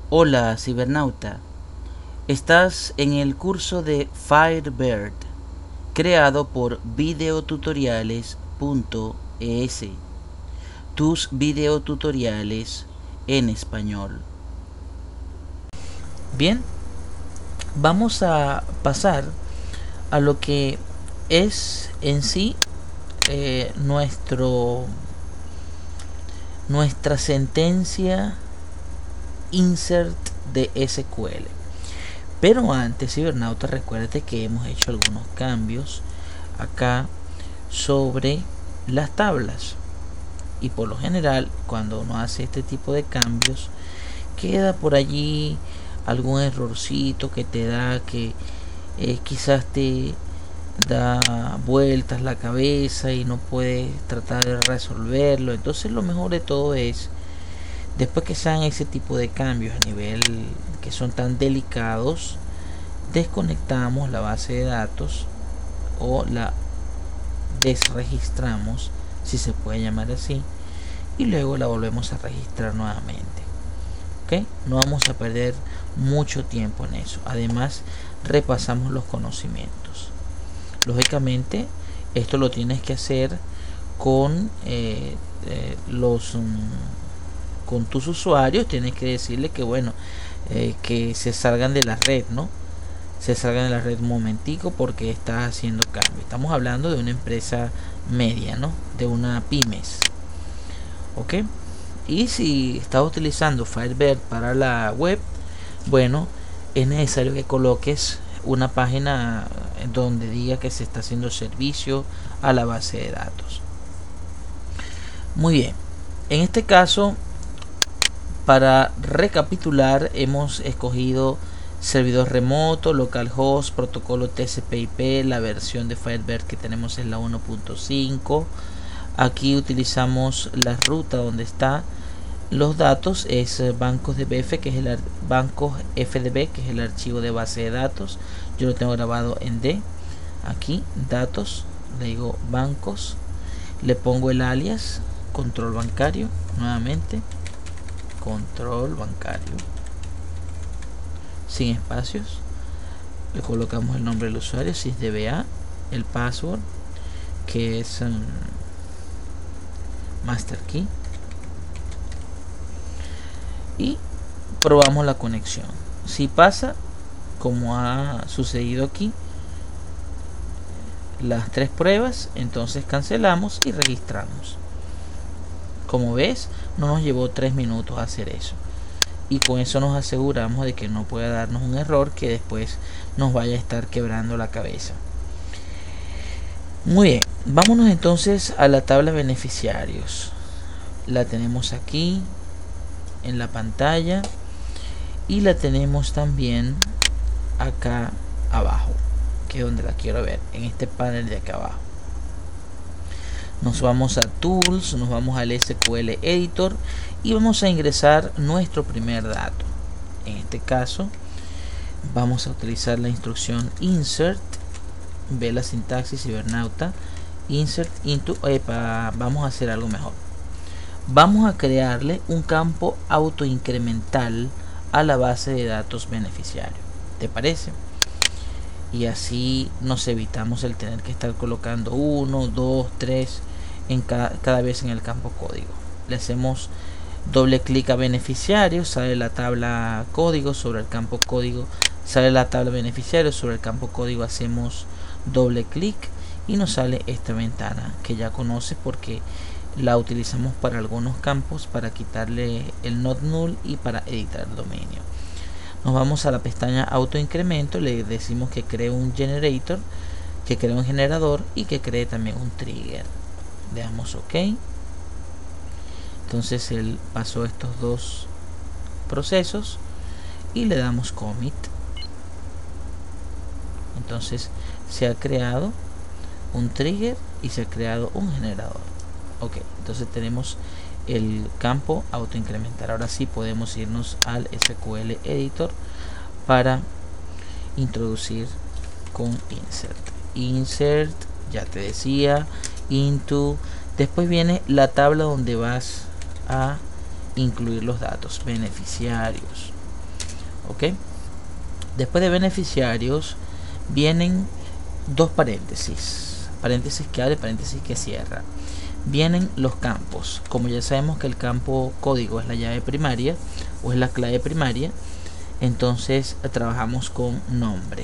Hola, cibernauta. Estás en el curso de Firebird, creado por videotutoriales.es. Tus videotutoriales en español. Bien, vamos a pasar a lo que es en sí nuestra sentencia insert de SQL. Pero antes, cibernauta, recuérdate que hemos hecho algunos cambios acá sobre las tablas, y por lo general cuando uno hace este tipo de cambios queda por allí algún errorcito que te da, que quizás te da vueltas la cabeza y no puedes tratar de resolverlo. Entonces lo mejor de todo es, después que se hagan ese tipo de cambios a nivel que son tan delicados, desconectamos la base de datos o la desregistramos, si se puede llamar así, y luego la volvemos a registrar nuevamente. ¿Ok? No vamos a perder mucho tiempo en eso. Además, repasamos los conocimientos. Lógicamente, esto lo tienes que hacer con con tus usuarios. Tienes que decirle que bueno, que se salgan de la red, ¿no? Se salgan de la red un momentico porque estás haciendo cambio. Estamos hablando de una empresa media, ¿no? De una pymes. ¿Ok? Y si estás utilizando Firebird para la web, bueno, es necesario que coloques una página donde diga que se está haciendo servicio a la base de datos. Muy bien, en este caso, para recapitular, hemos escogido servidor remoto, localhost, protocolo TCP/IP. La versión de Firebird que tenemos es la 1.5. Aquí utilizamos la ruta donde está los datos, es bancos de BF, que es el bancos FDB, que es el archivo de base de datos. Yo lo tengo grabado en D. Aquí datos, le digo bancos, le pongo el alias control bancario, nuevamente control bancario sin espacios, le colocamos el nombre del usuario si es DBA, el password que es master key, y probamos la conexión. Si pasa como ha sucedido aquí las tres pruebas, entonces cancelamos y registramos. Como ves, no nos llevó 3 minutos hacer eso, y con eso nos aseguramos de que no pueda darnos un error que después nos vaya a estar quebrando la cabeza. Muy bien, vámonos entonces a la tabla beneficiarios. La tenemos aquí en la pantalla y la tenemos también acá abajo, que es donde la quiero ver, en este panel de acá abajo. Nos vamos a Tools, nos vamos al SQL Editor y vamos a ingresar nuestro primer dato. En este caso vamos a utilizar la instrucción insert. Ve la sintaxis, cibernauta. Insert into. Vamos a hacer algo mejor. Vamos a crearle un campo autoincremental a la base de datos beneficiario. ¿Te parece? Y así nos evitamos el tener que estar colocando 1, 2, 3 en cada vez en el campo código. Le hacemos doble clic a beneficiario, sale la tabla código. Sobre el campo código sale la tabla beneficiario, sobre el campo código hacemos doble clic y nos sale esta ventana que ya conoces porque la utilizamos para algunos campos, para quitarle el not null y para editar el dominio. Nos vamos a la pestaña autoincremento, le decimos que cree un generator, que cree un generador y que cree también un trigger. Le damos OK. Entonces él pasó estos dos procesos y le damos commit. Entonces se ha creado un trigger y se ha creado un generador. OK, entonces tenemos el campo autoincrementar. Ahora sí podemos irnos al SQL Editor para introducir con insert, ya te decía, into. Después viene la tabla donde vas a incluir los datos beneficiarios. ok. Después de beneficiarios vienen dos paréntesis, paréntesis que abre, paréntesis que cierra. Vienen los campos. Como ya sabemos que el campo código es la llave primaria o es la clave primaria, entonces trabajamos con nombre,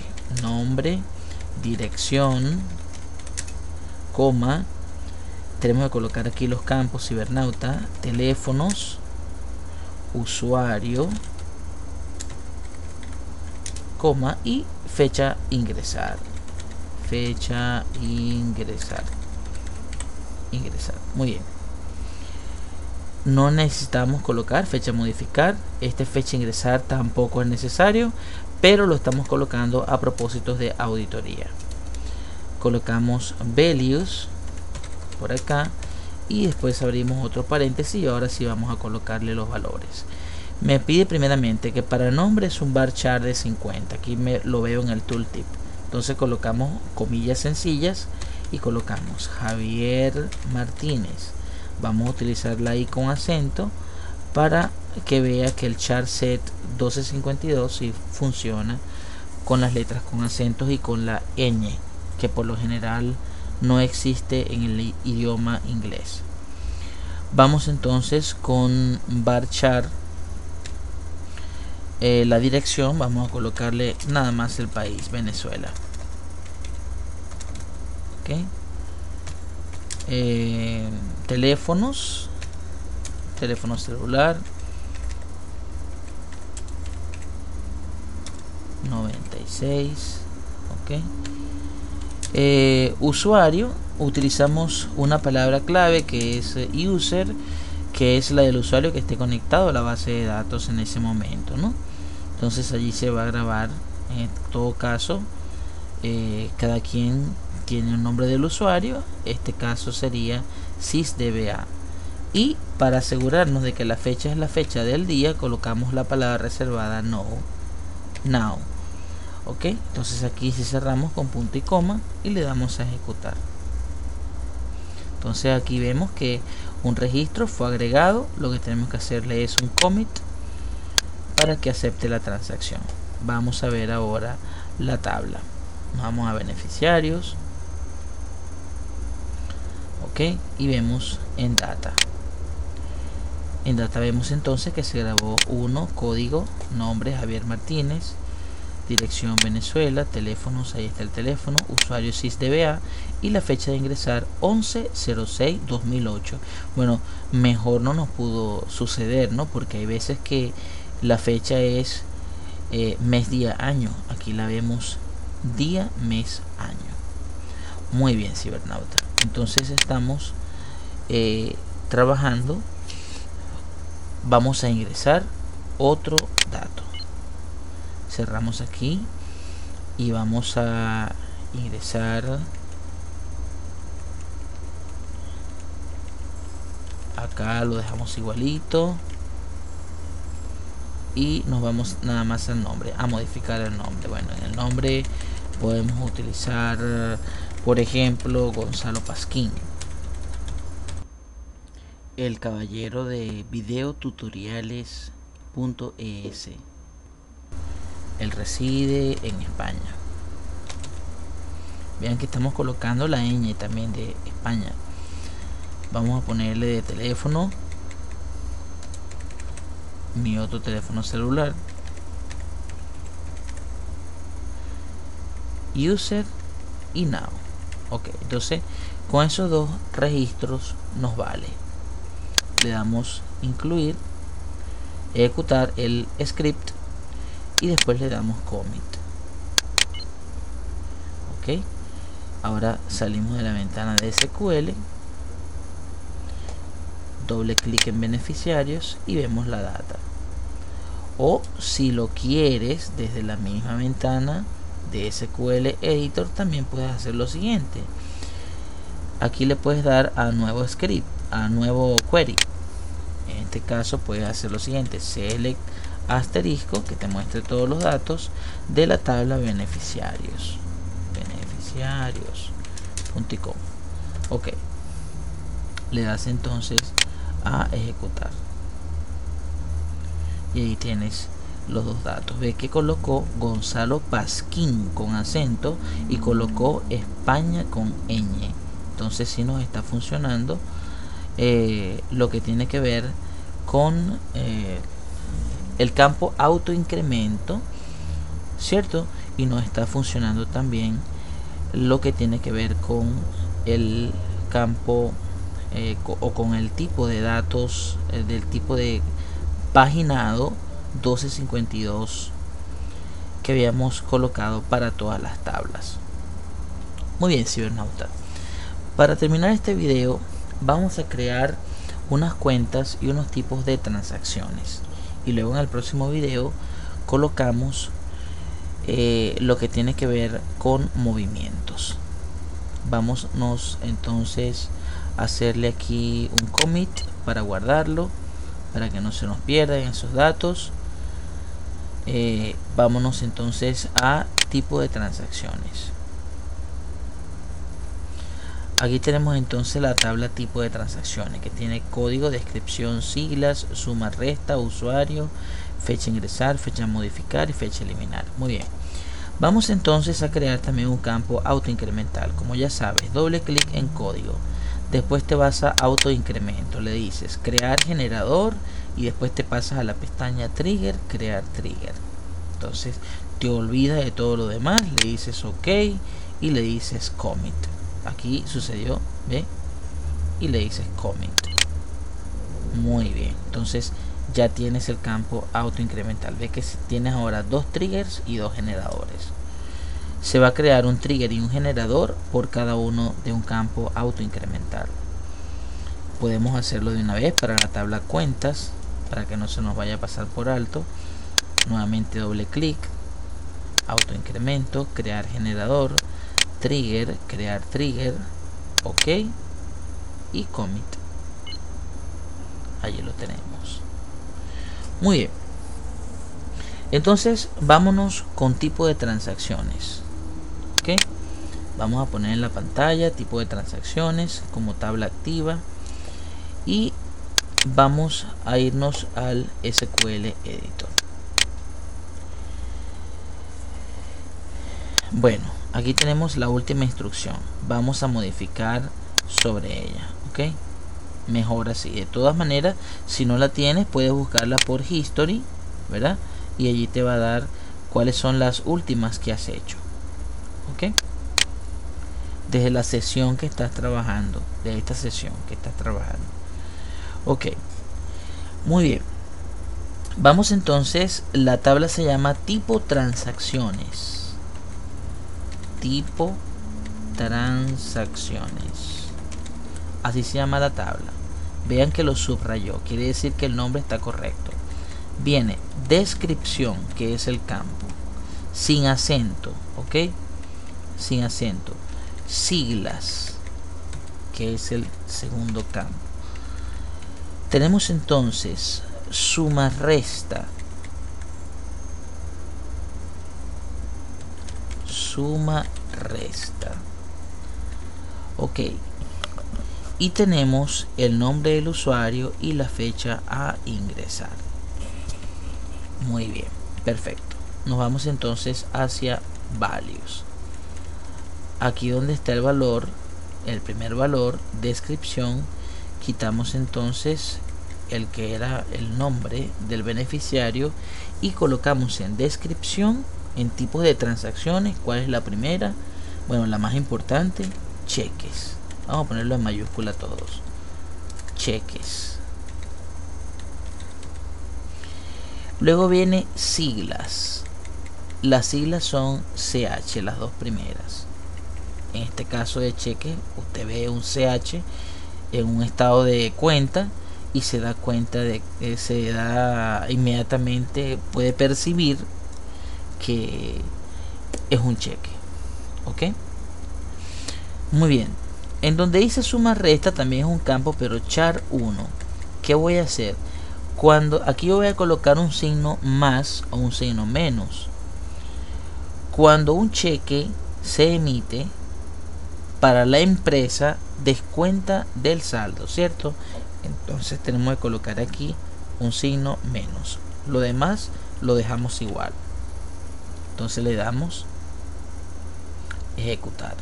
dirección, coma. Tenemos que colocar aquí los campos: cibernauta, teléfonos, usuario, coma, y fecha ingresar. Muy bien. No necesitamos colocar fecha modificar. Fecha ingresar tampoco es necesario, pero lo estamos colocando a propósitos de auditoría. Colocamos values por acá y después abrimos otro paréntesis y ahora sí vamos a colocarle los valores. Me pide primeramente que para nombre es un varchar de 50. Aquí lo veo en el tooltip. Entonces colocamos comillas sencillas y colocamos Javier Martínez. Vamos a utilizar la I con acento para que vea que el char set 1252 sí funciona con las letras con acentos y con la ñ, que por lo general no existe en el idioma inglés. Vamos entonces con varchar la dirección. Vamos a colocarle nada más el país, Venezuela. Okay. Teléfono celular 96. Okay. Usuario, utilizamos una palabra clave que es user, que es la del usuario que esté conectado a la base de datos en ese momento, ¿no? Entonces allí se va a grabar. En todo caso, cada quien tiene un nombre del usuario. Este caso sería sysdba. Y para asegurarnos de que la fecha es la fecha del día, colocamos la palabra reservada now. Ok, entonces aquí si cerramos con punto y coma y le damos a ejecutar. Entonces aquí vemos que un registro fue agregado. Lo que tenemos que hacerle es un commit para que acepte la transacción. Vamos a ver ahora la tabla. Vamos a beneficiarios. Ok, y vemos en data. En data vemos entonces que se grabó 1, código, nombre Javier Martínez, dirección Venezuela, teléfonos, ahí está el teléfono, usuario sysdba y la fecha de ingresar 11/06/2008. Bueno, mejor no nos pudo suceder, ¿no? Porque hay veces que la fecha es mes, día, año. Aquí la vemos día, mes, año. Muy bien, cibernauta. Entonces estamos trabajando. Vamos a ingresar otro dato. Cerramos aquí y vamos a ingresar acá, lo dejamos igualito y nos vamos nada más al nombre, a modificar el nombre. Bueno, en el nombre podemos utilizar, por ejemplo, Gonzalo Pasquín, el caballero de videotutoriales.es. Él reside en España. Vean que estamos colocando la ñ también de España. Vamos a ponerle de teléfono mi otro teléfono celular, user y now. Ok, entonces con esos dos registros nos vale. Le damos incluir, ejecutar el script y después le damos commit. Ok, ahora salimos de la ventana de SQL, doble clic en beneficiarios y vemos la data. O si lo quieres desde la misma ventana de SQL Editor, también puedes hacer lo siguiente. Aquí le puedes dar a nuevo script, a nuevo query. En este caso puedes hacer lo siguiente: select asterisco, que te muestre todos los datos de la tabla beneficiarios, beneficiarios.com. ok, le das entonces a ejecutar y ahí tienes los dos datos. Ve que colocó Gonzalo Pasquín con acento y colocó España con ñ. Entonces sí nos está funcionando lo que tiene que ver con el campo autoincremento, ¿cierto? Y nos está funcionando también lo que tiene que ver con el campo o con el tipo de datos del tipo de paginado 1252 que habíamos colocado para todas las tablas. Muy bien, cibernauta. Para terminar este video vamos a crear unas cuentas y unos tipos de transacciones, y luego en el próximo video colocamos lo que tiene que ver con movimientos. Vámonos entonces a hacerle aquí un commit para guardarlo, para que no se nos pierdan esos datos. Vámonos entonces a tipo de transacciones. Aquí tenemos entonces la tabla tipo de transacciones, que tiene código, descripción, siglas, suma, resta, usuario, fecha ingresar, fecha modificar y fecha eliminar. Muy bien. Vamos entonces a crear también un campo autoincremental. Como ya sabes, doble clic en código. Después te vas a autoincremento. Le dices crear generador y después te pasas a la pestaña trigger, crear trigger. Entonces te olvidas de todo lo demás. Le dices ok y le dices commit. Aquí sucedió, ¿ve? Y le dices commit. Muy bien. Entonces ya tienes el campo autoincremental. Ve que tienes ahora dos triggers y dos generadores. Se va a crear un trigger y un generador por cada uno de un campo autoincremental. Podemos hacerlo de una vez para la tabla cuentas, para que no se nos vaya a pasar por alto. Nuevamente doble clic, autoincremento, crear generador, trigger, crear trigger, ok y commit. Allí lo tenemos. Muy bien. Entonces vámonos con tipo de transacciones. Ok. Vamos a poner en la pantalla tipo de transacciones como tabla activa y vamos a irnos al SQL Editor. Bueno, aquí tenemos la última instrucción. Vamos a modificar sobre ella. Ok. Mejor así. De todas maneras, si no la tienes, puedes buscarla por history, ¿verdad? Y allí te va a dar cuáles son las últimas que has hecho. Ok. Desde la sesión que estás trabajando, de esta sesión que estás trabajando. Ok. Muy bien. Vamos entonces, la tabla se llama tipo transacciones. Tipo transacciones. Así se llama la tabla. Vean que lo subrayó, quiere decir que el nombre está correcto. Viene descripción, que es el campo, sin acento, ok, sin acento. Siglas, que es el segundo campo. Tenemos entonces suma, resta, suma, resta, ok. Y tenemos el nombre del usuario y la fecha a ingresar. Muy bien, perfecto. Nos vamos entonces hacia values. Aquí donde está el valor, el primer valor, descripción, quitamos entonces el que era el nombre del beneficiario y colocamos en descripción, en tipos de transacciones, ¿cuál es la primera? Bueno, la más importante, cheques. Vamos a ponerlo en mayúscula todos. Cheques. Luego viene siglas. Las siglas son CH, las dos primeras. En este caso de cheque, usted ve un CH en un estado de cuenta y se da cuenta de que se da inmediatamente, puede percibir que es un cheque. ¿Ok? Muy bien. En donde dice suma resta también es un campo, pero char 1. ¿Qué voy a hacer? Cuando aquí yo voy a colocar un signo más o un signo menos. Cuando un cheque se emite para la empresa, descuenta del saldo, ¿cierto? Entonces tenemos que colocar aquí un signo menos. Lo demás lo dejamos igual. Entonces le damos ejecutar.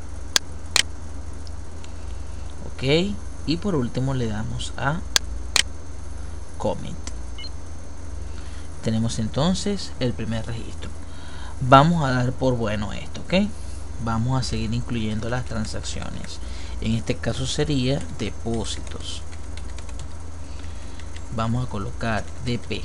Ok, y por último le damos a commit. Tenemos entonces el primer registro. Vamos a dar por bueno esto, ok. Vamos a seguir incluyendo las transacciones. En este caso sería depósitos. Vamos a colocar DP.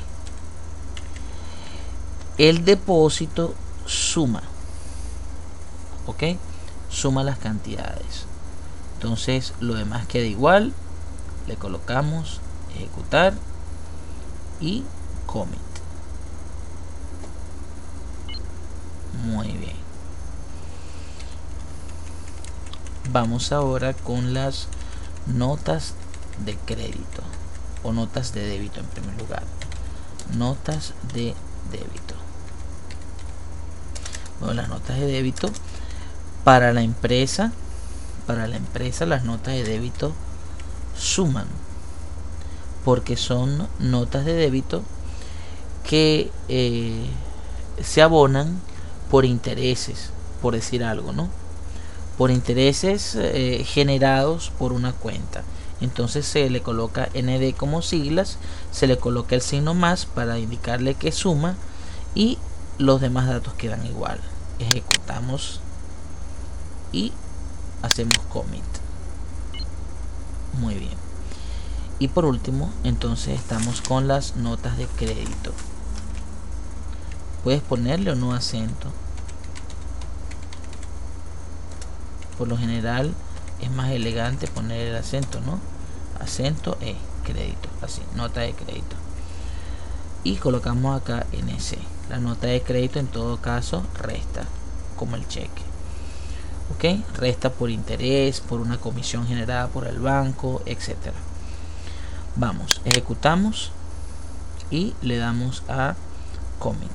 El depósito suma, ok, suma las cantidades. Entonces lo demás queda igual. Le colocamos ejecutar y commit. Muy bien. Vamos ahora con las notas de crédito o notas de débito en primer lugar. Notas de débito. Bueno, las notas de débito para la empresa las notas de débito suman, porque son notas de débito que se abonan por intereses, por decir algo, ¿no? Por intereses generados por una cuenta. Entonces se le coloca ND como siglas, se le coloca el signo más para indicarle que suma y los demás datos quedan igual. Ejecutamos y hacemos commit. Muy bien. Y por último, entonces estamos con las notas de crédito. Puedes ponerle o no acento. Por lo general es más elegante poner el acento, ¿no? Acento crédito, así, nota de crédito. Y colocamos acá NC. La nota de crédito en todo caso resta, como el cheque. Ok, resta por interés, por una comisión generada por el banco, etcétera. Vamos, ejecutamos y le damos a commit.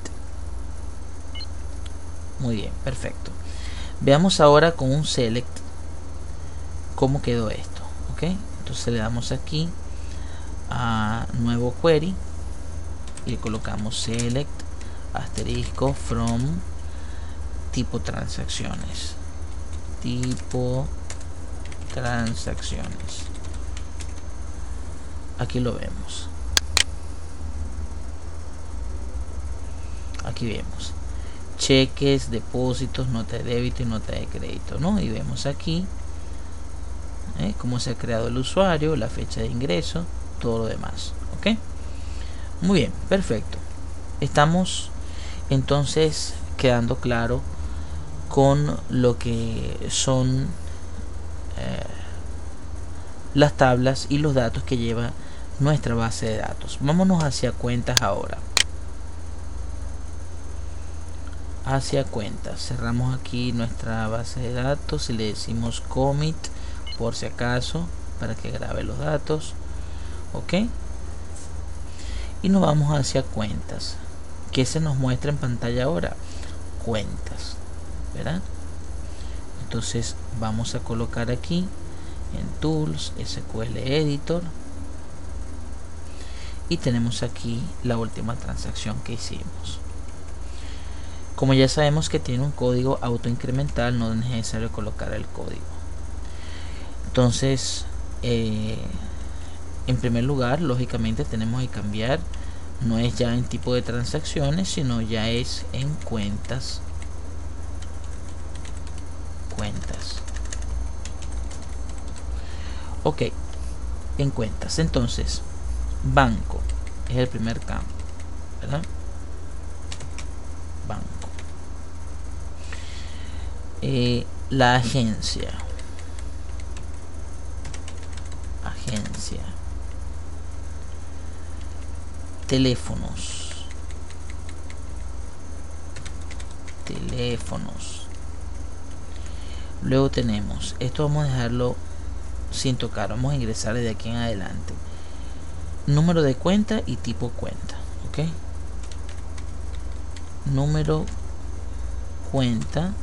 Muy bien, perfecto. Veamos ahora con un select cómo quedó esto. Ok, entonces le damos aquí a nuevo query y le colocamos select asterisco from tipo transacciones. Tipo transacciones. Aquí lo vemos. Aquí vemos cheques, depósitos, nota de débito y nota de crédito, ¿no? Y vemos aquí cómo se ha creado el usuario, la fecha de ingreso, todo lo demás. ¿Ok? Muy bien, perfecto. Estamos entonces quedando claro con lo que son las tablas y los datos que lleva nuestra base de datos. Vámonos hacia cuentas ahora. Hacia cuentas, cerramos aquí nuestra base de datos y le decimos commit por si acaso para que grabe los datos. Ok, y nos vamos hacia cuentas. ¿Qué se nos muestra en pantalla ahora? Cuentas, ¿verdad? Entonces vamos a colocar aquí en Tools, SQL Editor, y tenemos aquí la última transacción que hicimos. Como ya sabemos que tiene un código autoincremental, no es necesario colocar el código. Entonces, en primer lugar, lógicamente tenemos que cambiar, no es ya en tipo de transacciones, sino ya es en cuentas. Ok, en cuentas. Entonces, banco es el primer campo, ¿verdad? Banco. La agencia. Teléfonos. Luego tenemos, esto vamos a dejarlo sin tocar, vamos a ingresar desde aquí en adelante. Número de cuenta y tipo cuenta. Ok, número cuenta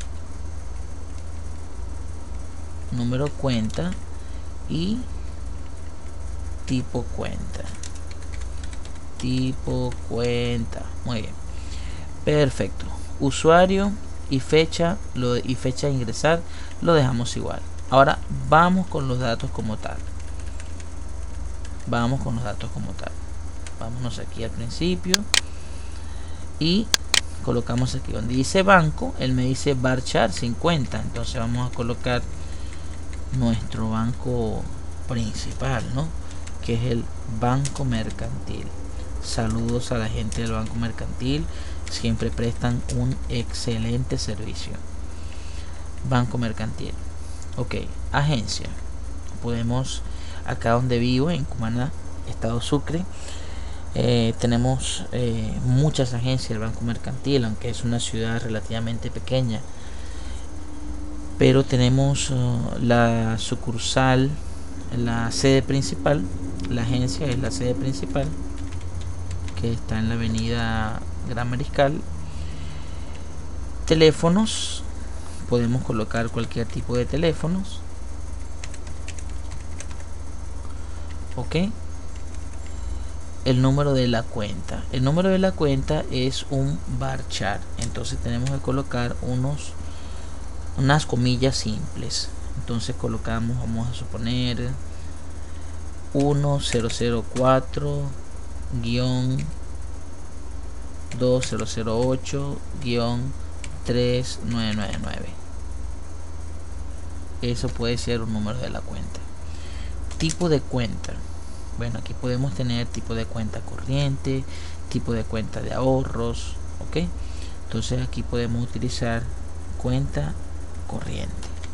y tipo cuenta. tipo cuenta. Muy bien, perfecto. Usuario y fecha, y fecha de ingresar lo dejamos igual. Ahora vamos con los datos como tal. Vámonos aquí al principio y colocamos aquí donde dice banco. Él me dice varchar 50, entonces vamos a colocar nuestro banco principal, ¿no? Que es el Banco Mercantil. Saludos a la gente del Banco Mercantil, siempre prestan un excelente servicio. Banco Mercantil. Ok, agencia. Podemos, acá donde vivo, en Cumaná, estado Sucre, tenemos muchas agencias del Banco Mercantil, aunque es una ciudad relativamente pequeña, pero tenemos la sucursal, la sede principal. La agencia es la sede principal, que está en la avenida Gran Mariscal. Teléfonos, podemos colocar cualquier tipo de teléfonos. Ok, el número de la cuenta. El número de la cuenta es un varchar, entonces tenemos que colocar unas comillas simples. Entonces colocamos, vamos a suponer 1004-2008-3999. Eso puede ser un número de la cuenta. Tipo de cuenta. Bueno, aquí podemos tener tipo de cuenta corriente, tipo de cuenta de ahorros. Ok, entonces aquí podemos utilizar cuenta corriente.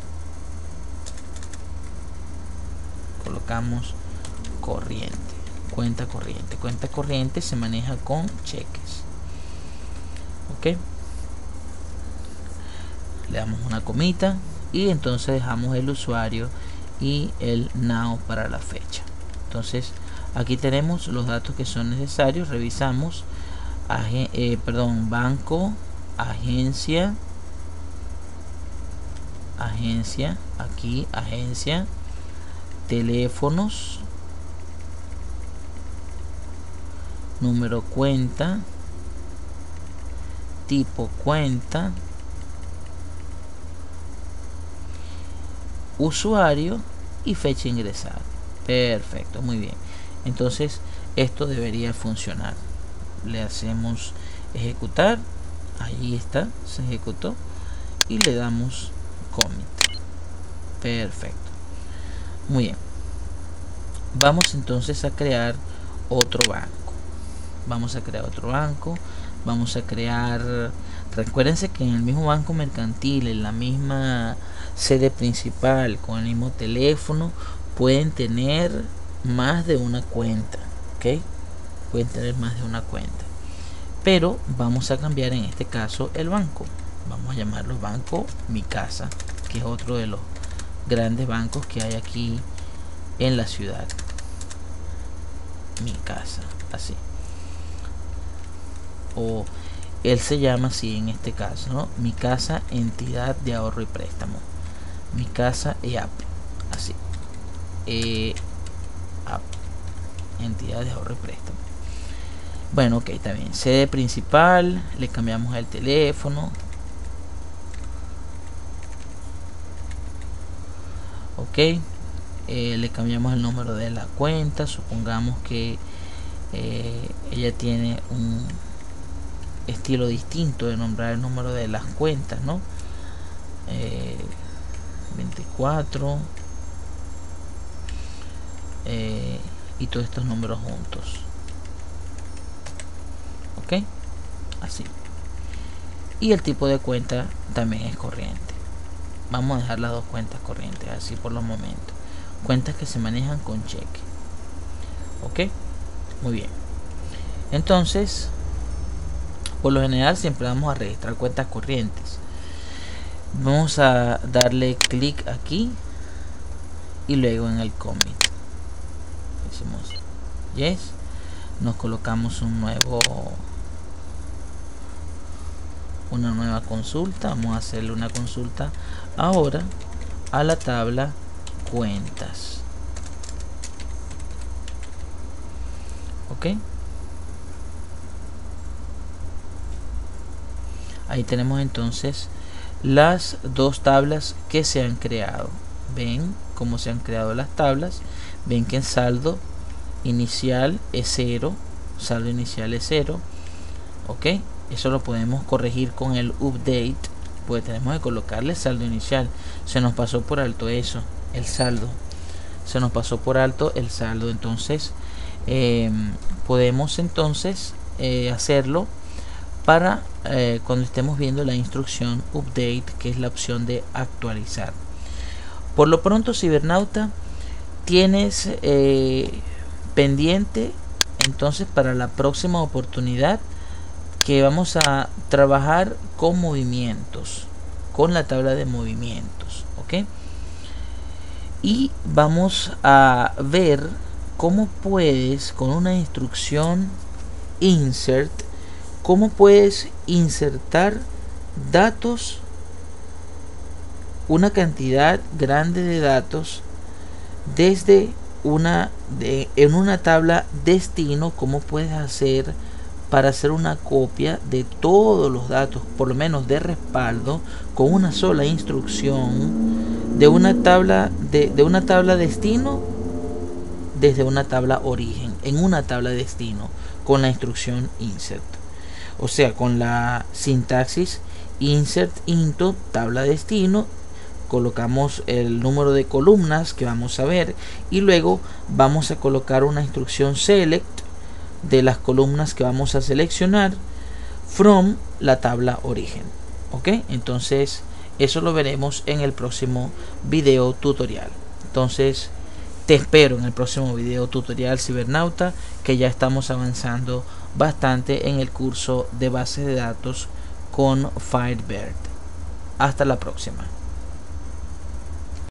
Colocamos corriente, cuenta corriente. Cuenta corriente se maneja con cheques. Ok, le damos una comita y entonces dejamos el usuario y el now para la fecha. Entonces aquí tenemos los datos que son necesarios. Revisamos banco, agencia, aquí agencia, teléfonos, número cuenta, tipo cuenta, usuario y fecha ingresada. Perfecto, muy bien. Entonces esto debería funcionar. Le hacemos ejecutar. Ahí está, se ejecutó y le damos commit. Perfecto, muy bien. Vamos entonces a crear otro banco. Vamos a crear, recuérdense que en el mismo banco mercantil, en la misma sede principal, con el mismo teléfono, pueden tener más de una cuenta. Ok, pueden tener más de una cuenta, pero vamos a cambiar en este caso el banco. Vamos a llamarlo Banco Mi Casa, que es otro de los grandes bancos que hay aquí en la ciudad. Mi Casa, así, o él se llama así en este caso, ¿no? Mi Casa Entidad de Ahorro y Préstamo. Mi Casa EAP, así, EAP, Entidad de Ahorro y Préstamo. Bueno, ok, está bien. Sede principal, le cambiamos el teléfono. Ok, le cambiamos el número de la cuenta. Supongamos que ella tiene un estilo distinto de nombrar el número de las cuentas, ¿no? 24 y todos estos números juntos. Ok, así. Y el tipo de cuenta también es corriente. Vamos a dejar las dos cuentas corrientes así por los momentos. Cuentas que se manejan con cheque. Ok, muy bien. Entonces, por lo general siempre vamos a registrar cuentas corrientes. Vamos a darle clic aquí y luego en el commit decimos yes. Nos colocamos una nueva consulta. Vamos a hacerle una consulta ahora a la tabla cuentas. Ok, Ahí tenemos entonces las dos tablas que se han creado. Ven cómo se han creado las tablas. Ven que en saldo inicial es 0. Saldo inicial es 0. Ok, eso lo podemos corregir con el update, pues tenemos que colocarle saldo inicial. Se nos pasó por alto eso, el saldo. Se nos pasó por alto el saldo. Entonces podemos entonces hacerlo para cuando estemos viendo la instrucción update, que es la opción de actualizar. Por lo pronto, cibernauta, tienes pendiente entonces para la próxima oportunidad que vamos a trabajar con movimientos, con la tabla de movimientos, ¿ok? Y vamos a ver cómo puedes, con una instrucción insert, cómo puedes insertar datos, una cantidad grande de datos desde en una tabla destino. Cómo puedes hacer para hacer una copia de todos los datos, por lo menos de respaldo, con una sola instrucción de una tabla destino desde una tabla origen en una tabla destino con la instrucción insert, o sea, con la sintaxis insert into tabla destino. Colocamos el número de columnas que vamos a ver y luego vamos a colocar una instrucción select de las columnas que vamos a seleccionar from la tabla origen. Ok, entonces eso lo veremos en el próximo video tutorial. Entonces te espero en el próximo video tutorial, cibernauta, que ya estamos avanzando bastante en el curso de base de datos con Firebird. Hasta la próxima.